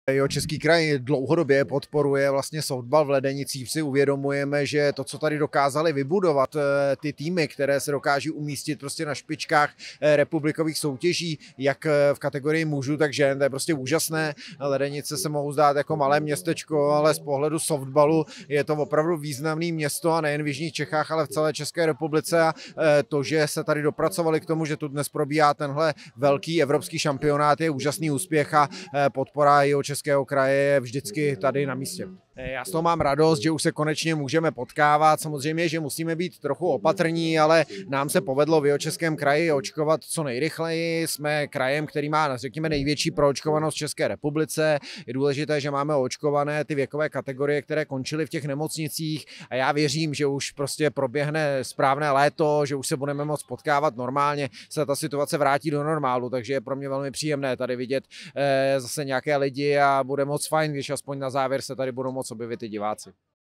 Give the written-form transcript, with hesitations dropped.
Jihočeský kraj dlouhodobě podporuje vlastně softball v Ledenicích. Si uvědomujeme, že to, co tady dokázali vybudovat, ty týmy, které se dokáží umístit prostě na špičkách republikových soutěží, jak v kategorii mužů, tak žen, to je prostě úžasné. Ledenice se mohou zdát jako malé městečko, ale z pohledu softballu je to opravdu významné město a nejen v jižních Čechách, ale v celé České republice. A to, že se tady dopracovali k tomu, že tu dnes probíhá tenhle velký evropský šampionát, je úžasný úspěch a podpora Jihočeského kraje je vždycky tady na místě. Já z toho mám radost, že už se konečně můžeme potkávat. Samozřejmě, že musíme být trochu opatrní, ale nám se povedlo v Jihočeském kraji očkovat co nejrychleji. Jsme krajem, který má, řekněme, největší proočkovanost v České republice. Je důležité, že máme očkované ty věkové kategorie, které končily v těch nemocnicích, a já věřím, že už prostě proběhne správné léto, že už se budeme moct potkávat normálně, se ta situace vrátí do normálu, takže je pro mě velmi příjemné tady vidět zase nějaké lidi a bude moc fajn, když aspoň na závěr se tady budou moc objevit i diváci.